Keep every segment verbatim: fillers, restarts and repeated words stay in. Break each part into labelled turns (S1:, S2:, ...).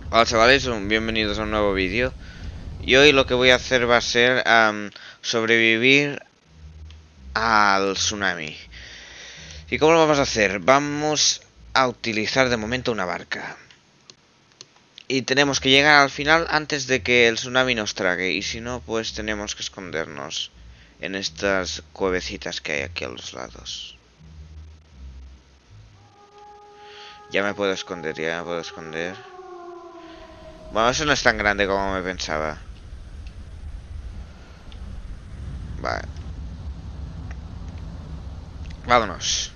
S1: Hola chavales, un- bienvenidos a un nuevo vídeo. Y hoy lo que voy a hacer va a ser am, sobrevivir al tsunami. ¿Y cómo lo vamos a hacer? Vamos a utilizar de momento una barca. Y tenemos que llegar al final antes de que el tsunami nos trague. Y si no, pues tenemos que escondernos en estas cuevecitas que hay aquí a los lados. Ya me puedo esconder, ya me puedo esconder. Bueno, eso no es tan grande como me pensaba. Vale. Vámonos.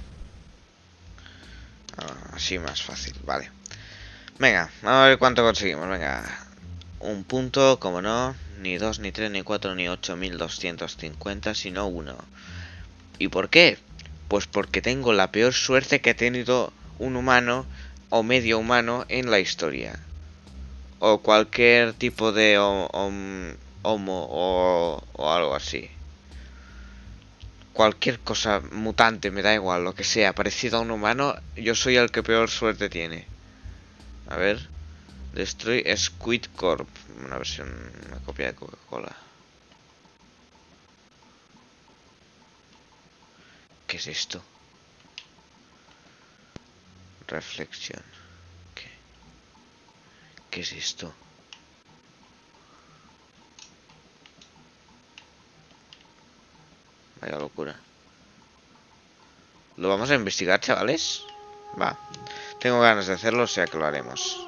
S1: Ah, así más fácil, vale. Venga, vamos a ver cuánto conseguimos. Venga, un punto, como no. Ni dos, ni tres, ni cuatro, ni ocho mil doscientos cincuenta, sino uno. ¿Y por qué? Pues porque tengo la peor suerte que ha tenido un humano o medio humano en la historia. O cualquier tipo de homo o, o algo así. Cualquier cosa mutante, me da igual, lo que sea, parecido a un humano, yo soy el que peor suerte tiene. A ver. Destroy Squid Corp. Una versión, una copia de Coca-Cola. ¿Qué es esto? Reflexión. ¿Qué? ¿Qué es esto? Vaya locura. ¿Lo vamos a investigar, chavales? Va. Tengo ganas de hacerlo, o sea que lo haremos.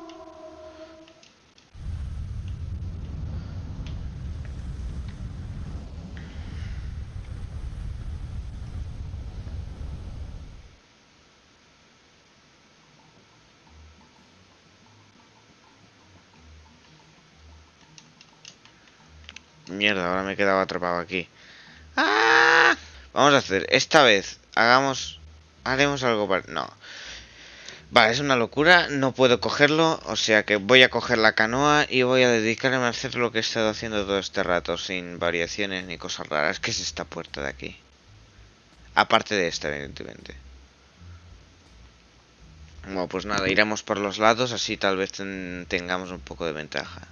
S1: Mierda, ahora me he quedado atrapado aquí. ¡Ah! Vamos a hacer, esta vez, hagamos... Haremos algo para... No. Vale, es una locura, no puedo cogerlo, o sea que voy a coger la canoa y voy a dedicarme a hacer lo que he estado haciendo todo este rato, sin variaciones ni cosas raras. ¿Qué es esta puerta de aquí? Aparte de esta, evidentemente. Bueno, pues nada, iremos por los lados, así tal vez ten tengamos un poco de ventaja.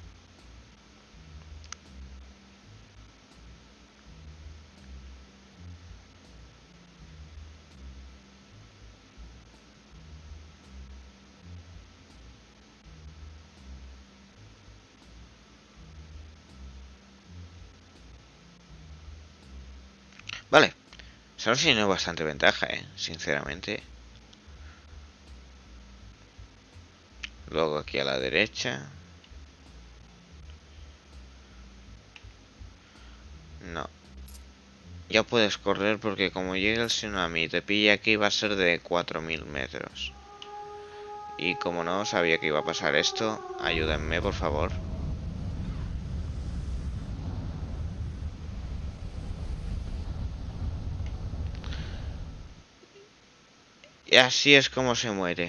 S1: Vale, eso tiene bastante ventaja, eh, sinceramente. Luego aquí a la derecha. No. Ya puedes correr porque como llegue el tsunami y te pille aquí va a ser de cuatro mil metros. Y como no sabía que iba a pasar esto, ayúdenme por favor. Y así es como se muere.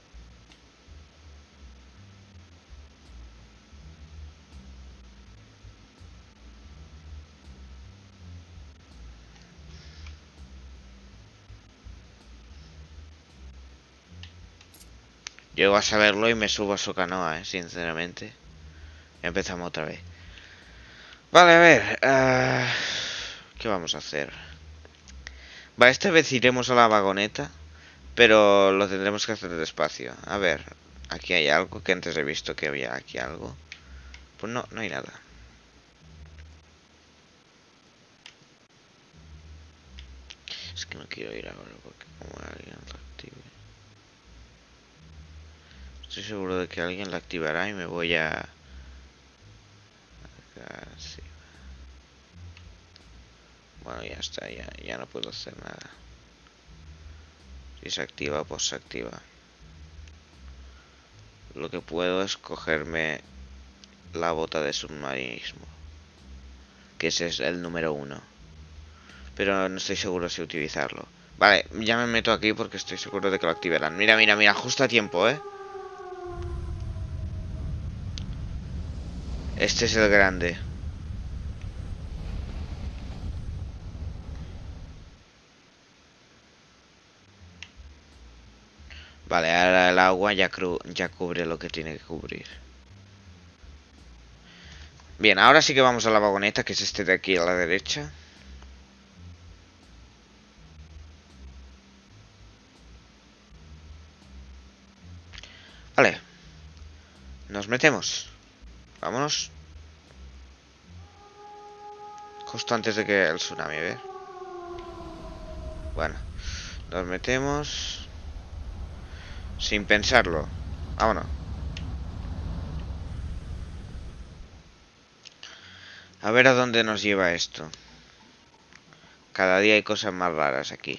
S1: Llego a saberlo y me subo a su canoa, eh, sinceramente. Empezamos otra vez. Vale, a ver. Uh, ¿Qué vamos a hacer? Vale, esta vez iremos a la vagoneta, pero lo tendremos que hacer despacio. A ver, aquí hay algo que antes he visto que había aquí algo. Pues no, no hay nada. Es que no quiero ir ahora porque como alguien lo active. Estoy seguro de que alguien la activará y me voy a... Casi. Bueno, ya está, ya, ya no puedo hacer nada. Si se activa, pues se activa. Lo que puedo es cogerme la bota de submarinismo, que ese es el número uno. Pero no estoy seguro si utilizarlo. Vale, ya me meto aquí porque estoy seguro de que lo activarán. Mira, mira, mira, justo a tiempo, ¿eh? Este es el grande. Vale, ahora el agua ya, cru ya cubre lo que tiene que cubrir. Bien, ahora sí que vamos a la vagoneta, que es este de aquí a la derecha. Vale. Nos metemos. Vámonos. Justo antes de que el tsunami, ¿ver? Bueno. Nos metemos. Sin pensarlo. Vámonos. A ver a dónde nos lleva esto. Cada día hay cosas más raras aquí.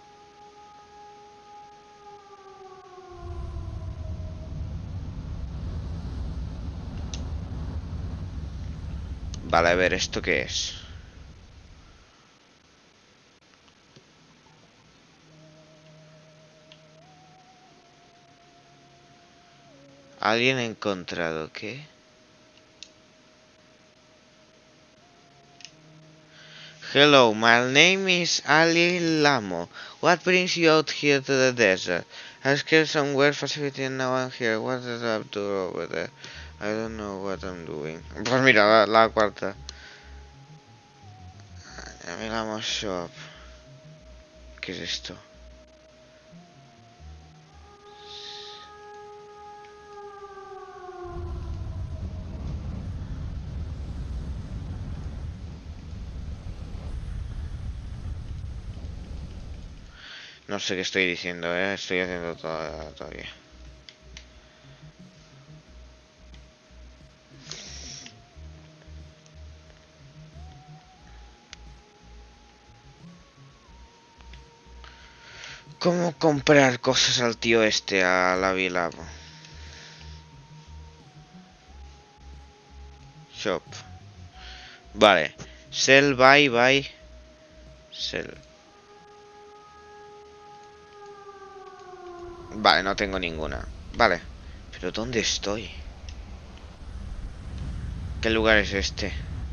S1: Vale, a ver, ¿esto qué es? ¿Alguien ha encontrado qué? Hello, my name is Ali Lamo. What brings you out here to the desert? I scared somewhere facility and now I'm here. What is up to over there? I don't know what I'm doing. Pues mira, la, la cuarta. Ali Lamo Shop. ¿Qué es esto? No sé qué estoy diciendo, ¿eh? Estoy haciendo todo todavía. ¿Cómo comprar cosas al tío este, a la vila? Shop. Vale. Sell, buy, buy. Sell. Vale, no tengo ninguna. Vale. ¿Pero dónde estoy? ¿Qué lugar es este?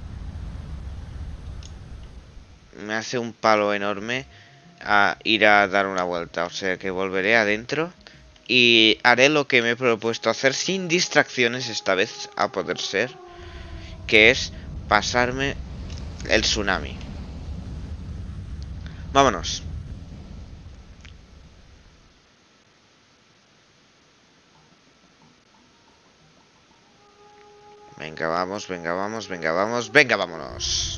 S1: Me hace un palo enorme a ir a dar una vuelta. O sea que volveré adentro y haré lo que me he propuesto hacer sin distracciones esta vez, a poder ser, que es pasarme el tsunami. Vámonos. Venga, vamos, venga, vamos, venga, vamos, venga, vámonos.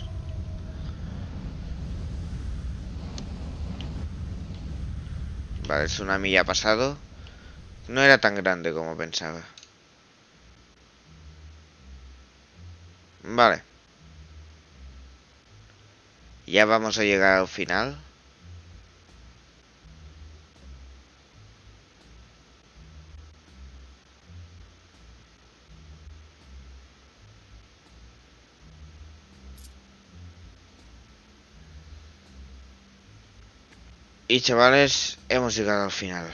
S1: Vale, el tsunami ya ha pasado. No era tan grande como pensaba. Vale. Ya vamos a llegar al final. Y chavales, hemos llegado al final.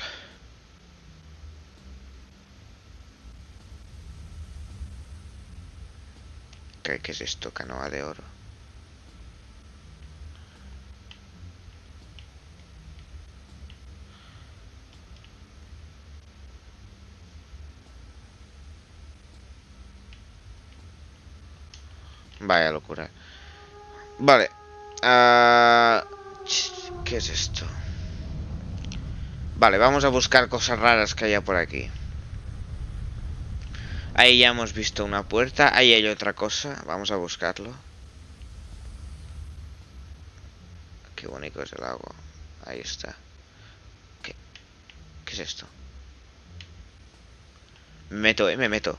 S1: ¿Qué, qué es esto? Canoa de oro. Vaya locura. Vale. Uh, ¿Qué es esto? Vale, vamos a buscar cosas raras que haya por aquí. Ahí ya hemos visto una puerta. Ahí hay otra cosa. Vamos a buscarlo. Qué bonito es el agua. Ahí está. ¿Qué? ¿Qué es esto? Me meto, eh, me meto.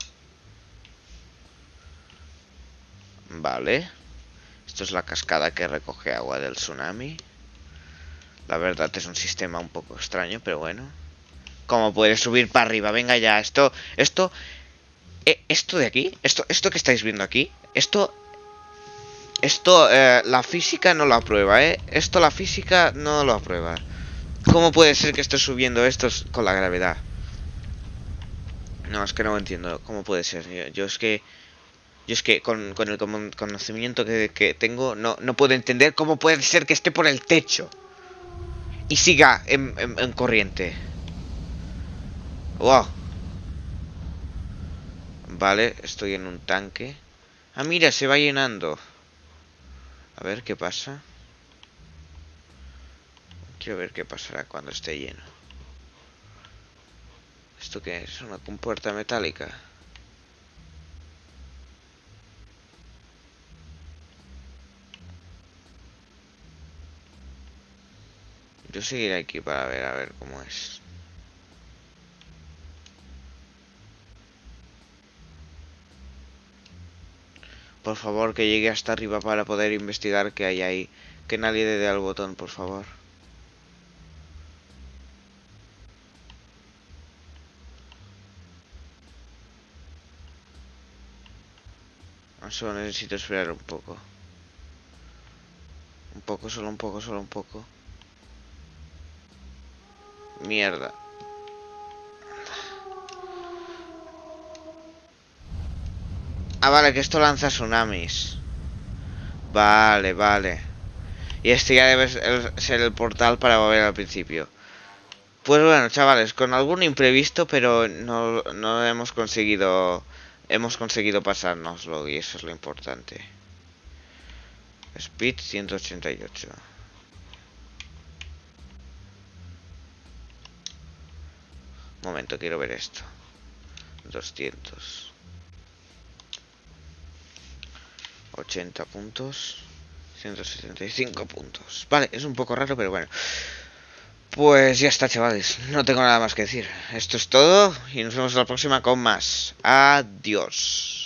S1: Vale. Esto es la cascada que recoge agua del tsunami. La verdad es un sistema un poco extraño, pero bueno. ¿Cómo puedes subir para arriba? Venga ya, esto, esto, eh, esto de aquí, esto, esto que estáis viendo aquí, esto, esto, eh, la física no lo aprueba, eh. Esto la física no lo aprueba. ¿Cómo puede ser que esté subiendo esto con la gravedad? No, es que no entiendo. ¿Cómo puede ser? Yo, yo es que, yo es que con, con el conocimiento que, que tengo, no, no puedo entender cómo puede ser que esté por el techo y siga en, en, en corriente. ¡Wow! Vale, estoy en un tanque. Ah, mira, se va llenando. A ver qué pasa. Quiero ver qué pasará cuando esté lleno. ¿Esto qué es? ¿Una compuerta metálica? Yo seguiré aquí para ver, a ver cómo es. Por favor, que llegue hasta arriba para poder investigar qué hay ahí. Que nadie le dé al botón, por favor. Solo necesito esperar un poco. Un poco, solo un poco, solo un poco. Mierda. Ah, vale, que esto lanza tsunamis. Vale, vale. Y este ya debe ser el portal para volver al principio. Pues bueno, chavales, con algún imprevisto, pero no, no hemos conseguido... Hemos conseguido pasárnoslo y eso es lo importante. Speed ciento ochenta y ocho. Momento, quiero ver esto. doscientos ochenta puntos. ciento setenta y cinco puntos. Vale, es un poco raro, pero bueno. Pues ya está, chavales. No tengo nada más que decir. Esto es todo y nos vemos la próxima con más. Adiós.